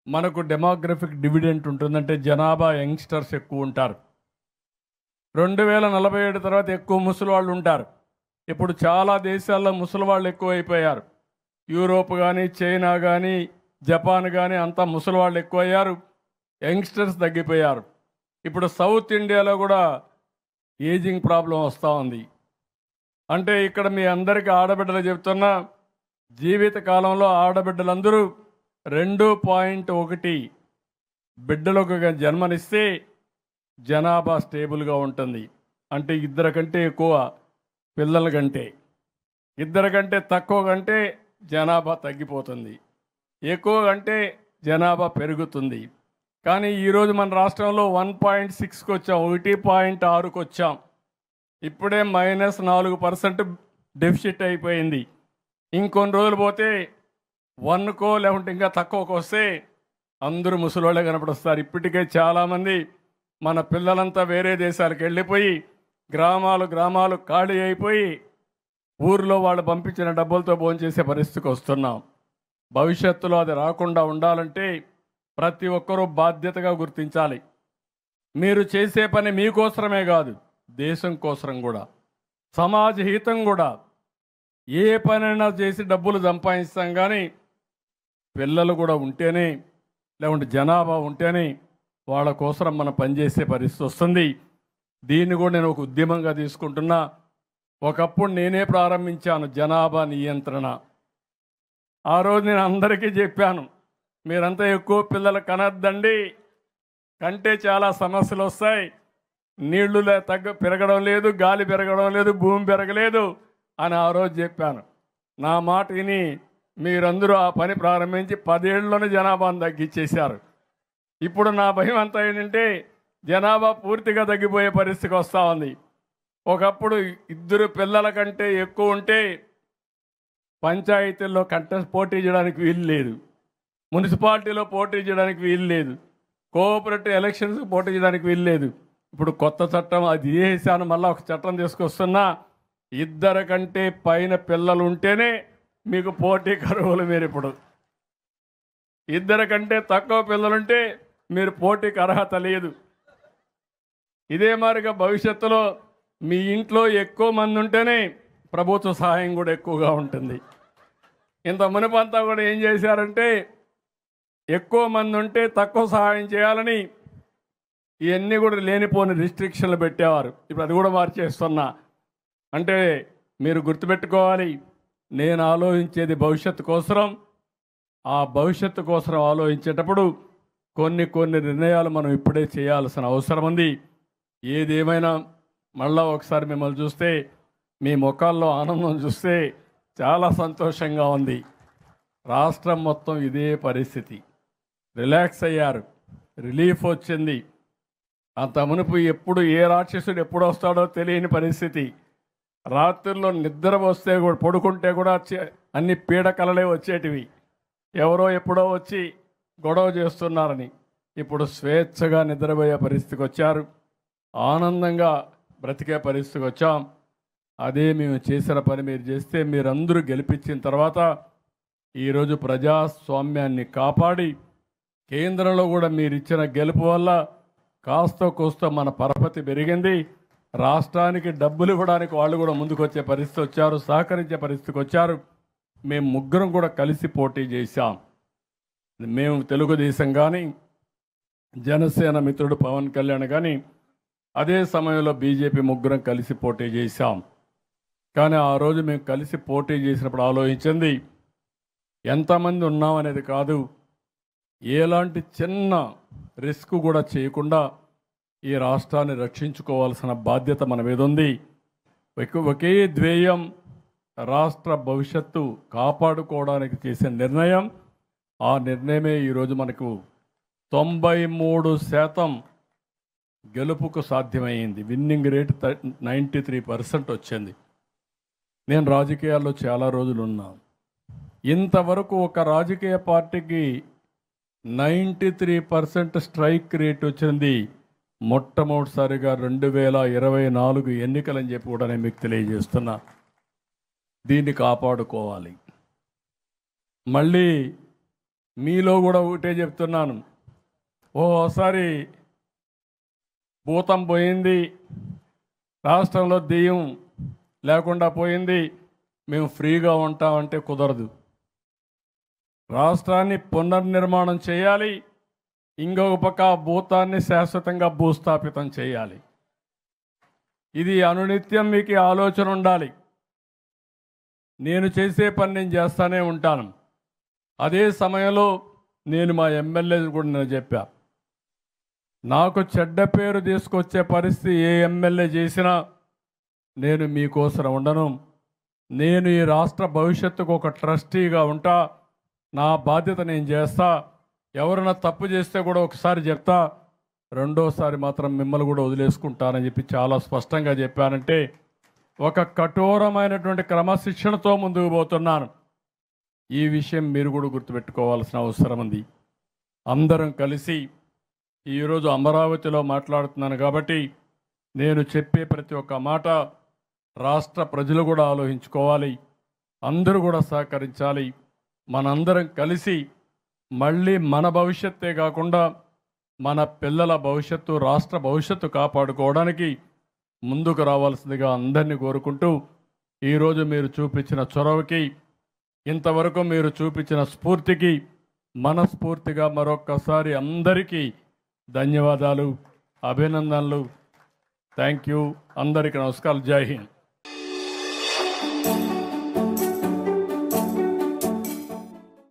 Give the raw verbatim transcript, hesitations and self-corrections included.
మనకు demographic dividend ఉంటుందంటే జనాభా యంగ్స్టర్స్ ఎక్కువ ఉంటారు. రెండు వేల నలభై ఏడు తర్వాత ఎక్కువ ముసలి వాళ్ళు ఉంటారు. ఇప్పుడు చాలా దేశాల్లో ముసలి వాళ్ళు ఎక్కువ అయిపోయారు. యూరోప్ కానీ, చైనా కానీ, జపాన్ కానీ అంతా ముసలి వాళ్ళు ఎక్కువ అయ్యారు. యంగ్స్టర్స్ తగ్గిపోయారు. ఇప్పుడు సౌత్ ఇండియాలో కూడా ఏజింగ్ ప్రాబ్లం వస్తూ ఉంది. అంటే ఇక్కడ మీ అందరికీ ఆడబిడ్డలు చెప్తున్నా, జీవిత కాలంలో ఆడబిడ్డలందరూ రెండు పాయింట్ ఒకటి బిడ్డలకు జన్మనిస్తే జనాభా స్టేబుల్గా ఉంటుంది. అంటే ఇద్దరు కంటే ఎక్కువ పిల్లల కంటే, ఇద్దరు కంటే తక్కువ కంటే జనాభా తగ్గిపోతుంది, ఎక్కువ కంటే జనాభా పెరుగుతుంది. కానీ ఈరోజు మన రాష్ట్రంలో వన్ పాయింట్ సిక్స్కి వచ్చాం, ఒకటి పాయింట్ ఆరుకు వచ్చాం. ఇప్పుడే మైనస్ నాలుగు పర్సెంట్ డెఫిసిట్ అయిపోయింది. ఇంకొన్ని రోజులు పోతే వన్కో లేకుంటే ఇంకా తక్కువకు వస్తే అందరూ ముసలోళ్ళే కనపడొస్తారు. ఇప్పటికే చాలామంది మన పిల్లలంతా వేరే దేశాలకు వెళ్ళిపోయి గ్రామాలు గ్రామాలు ఖాళీ అయిపోయి ఊరిలో వాళ్ళు పంపించిన డబ్బులతో భోంచేసే పరిస్థితికి వస్తున్నాం. భవిష్యత్తులో అది రాకుండా ఉండాలంటే ప్రతి ఒక్కరూ బాధ్యతగా గుర్తించాలి. మీరు చేసే పని మీకోసమే కాదు, దేశం కోసం కూడా, సమాజ హితం కూడా. ఏ పనైనా చేసి డబ్బులు సంపాదిస్తాం, కానీ పిల్లలు కూడా ఉంటేనే, లేకుంటే జనాభా ఉంటేనే వాళ్ళ కోసం మనం పనిచేసే పరిస్థితి వస్తుంది. దీన్ని కూడా నేను ఒక ఉద్యమంగా తీసుకుంటున్నా. ఒకప్పుడు నేనే ప్రారంభించాను జనాభా నియంత్రణ. ఆ రోజు నేను అందరికీ చెప్పాను, మీరంతా ఎక్కువ పిల్లలు కనద్దండి, కంటే చాలా సమస్యలు వస్తాయి, నీళ్లు తగ్గ పెరగడం లేదు, గాలి పెరగడం లేదు, భూమి పెరగలేదు అని ఆ రోజు చెప్పాను. నా మాట విని మీరందరూ ఆ పని ప్రారంభించి పదేళ్లలోనే జనాభాను తగ్గించేశారు. ఇప్పుడు నా భయం అంతా ఏంటంటే జనాభా పూర్తిగా తగ్గిపోయే పరిస్థితికి వస్తూ ఉంది. ఒకప్పుడు ఇద్దరు పిల్లల కంటే ఎక్కువ ఉంటే పంచాయతీల్లో కంటెస్ట్ పోటీ చేయడానికి వీలు లేదు, మున్సిపాలిటీలో పోటీ చేయడానికి వీలు లేదు, కోఆపరేటివ్ ఎలక్షన్స్కి పోటీ చేయడానికి వీలు లేదు. ఇప్పుడు కొత్త చట్టం అది చేశాను, మళ్ళీ ఒక చట్టం తీసుకొస్తున్నా. ఇద్దరు కంటే పైన పిల్లలు ఉంటేనే మీకు పోటీ కరువులు. మీరు ఇప్పుడు ఇద్దరు కంటే తక్కువ పిల్లలుంటే మీరు పోటీకి అర్హత లేదు. ఇదే మాదిరిగా భవిష్యత్తులో మీ ఇంట్లో ఎక్కువ మంది ఉంటేనే ప్రభుత్వ సహాయం కూడా ఎక్కువగా ఉంటుంది. ఇంత మునుపంతా కూడా ఏం చేశారంటే ఎక్కువ మంది ఉంటే తక్కువ సహాయం చేయాలని ఇవన్నీ కూడా లేనిపోని రిస్ట్రిక్షన్లు పెట్టేవారు. ఇప్పుడు అది కూడా మార్చేస్తున్నా. అంటే మీరు గుర్తుపెట్టుకోవాలి, నేను ఆలోచించేది భవిష్యత్తు కోసం. ఆ భవిష్యత్తు కోసం ఆలోచించేటప్పుడు కొన్ని కొన్ని నిర్ణయాలు మనం ఇప్పుడే చేయాల్సిన అవసరం ఉంది. ఏదేమైనా మళ్ళా ఒకసారి మిమ్మల్ని చూస్తే, మీ ముఖాల్లో ఆనందం చూస్తే చాలా సంతోషంగా ఉంది. రాష్ట్రం మొత్తం ఇదే పరిస్థితి, రిలాక్స్ అయ్యారు, రిలీఫ్ వచ్చింది. అంత మునుపు ఎప్పుడు ఏ రాక్షసుడు ఎప్పుడు వస్తాడో తెలియని పరిస్థితి. రాత్రుల్లో నిద్ర వస్తే కూడా, పడుకుంటే కూడా అన్ని పీడకలలే వచ్చేటివి. ఎవరో ఎప్పుడో వచ్చి గొడవ చేస్తున్నారని. ఇప్పుడు స్వేచ్ఛగా నిద్రపోయే పరిస్థితికి వచ్చారు, ఆనందంగా బ్రతికే పరిస్థితికి వచ్చాం. అదే మేము చేసిన పని మీరు చేస్తే, మీరందరూ గెలిపించిన తర్వాత ఈరోజు ప్రజాస్వామ్యాన్ని కాపాడి కేంద్రంలో కూడా మీరు ఇచ్చిన గెలుపు వల్ల కాస్త కోస్త మన పరపతి పెరిగింది. రాష్ట్రానికి డబ్బులు ఇవ్వడానికి వాళ్ళు కూడా ముందుకు వచ్చే పరిస్థితి వచ్చారు, సహకరించే పరిస్థితికి వచ్చారు. మేము ముగ్గురం కూడా కలిసి పోటీ చేశాం. మేము తెలుగుదేశం కానీ, జనసేన మిత్రుడు పవన్ కళ్యాణ్ కానీ, అదే సమయంలో బీజేపీ ముగ్గురం కలిసి పోటీ చేశాం. కానీ ఆ రోజు మేము కలిసి పోటీ చేసినప్పుడు ఆలోచించింది ఎంతమంది ఉన్నామనేది కాదు, ఎలాంటి చిన్న రిస్క్ కూడా చేయకుండా ఈ రాష్ట్రాన్ని రక్షించుకోవాల్సిన బాధ్యత మన మీద ఉంది. ఒకే ధ్యేయం, రాష్ట్ర భవిష్యత్తు కాపాడుకోవడానికి చేసే నిర్ణయం. ఆ నిర్ణయమే ఈరోజు మనకు తొంభై మూడు శాతం గెలుపుకు సాధ్యమైంది. Winning rate ninety three percent వచ్చింది. నేను రాజకీయాల్లో చాలా రోజులు ఉన్నాను. ఇంతవరకు ఒక రాజకీయ పార్టీకి ninety three percent strike rate వచ్చింది మొట్టమొదటిసారిగా రెండు వేల ఇరవై నాలుగు ఎన్నికలని చెప్పి కూడా నేను మీకు తెలియజేస్తున్నా. దీన్ని కాపాడుకోవాలి. మళ్ళీ మీలో కూడా ఒకటే చెప్తున్నాను, ఓసారి భూతం పోయింది, రాష్ట్రంలో దెయ్యం లేకుండా పోయింది, మేము ఫ్రీగా ఉంటామంటే కుదరదు. రాష్ట్రాన్ని పునర్నిర్మాణం చేయాలి, ఇంకొక పక్క భూతాన్ని శాశ్వతంగా భూస్థాపితం చేయాలి. ఇది అనునిత్యం మీకు ఆలోచన ఉండాలి. నేను చేసే పని నేను చేస్తానే ఉంటాను. అదే సమయంలో నేను మా ఎమ్మెల్యేలు కూడా నేను చెప్పా, నాకు చెడ్డ పేరు తీసుకొచ్చే పరిస్థితి ఏ ఎమ్మెల్యే చేసినా నేను మీకోసం ఉండను. నేను ఈ రాష్ట్ర భవిష్యత్తుకు ఒక ట్రస్టీగా ఉంటా, నా బాధ్యత నేను చేస్తా. ఎవరైనా తప్పు చేస్తే కూడా ఒకసారి చెప్తా, రెండోసారి మాత్రం మిమ్మల్ని కూడా వదిలేసుకుంటానని చెప్పి చాలా స్పష్టంగా చెప్పానంటే ఒక కఠోరమైనటువంటి క్రమశిక్షణతో ముందుకు పోతున్నాను. ఈ విషయం మీరు కూడా గుర్తుపెట్టుకోవాల్సిన అవసరం ఉంది. అందరం కలిసి ఈరోజు అమరావతిలో మాట్లాడుతున్నాను కాబట్టి నేను చెప్పే ప్రతి ఒక్క మాట రాష్ట్ర ప్రజలు కూడా ఆలోచించుకోవాలి, అందరూ కూడా సహకరించాలి. మనందరం కలిసి మళ్ళీ మన భవిష్యత్తే కాకుండా మన పిల్లల భవిష్యత్తు, రాష్ట్ర భవిష్యత్తు కాపాడుకోవడానికి ముందుకు రావాల్సిందిగా అందరినీ కోరుకుంటూ, ఈరోజు మీరు చూపించిన చొరవకి, ఇంతవరకు మీరు చూపించిన స్ఫూర్తికి మనస్ఫూర్తిగా మరొక్కసారి అందరికీ ధన్యవాదాలు, అభినందనలు. Thank you. అందరికీ నమస్కారం. జై హింద్.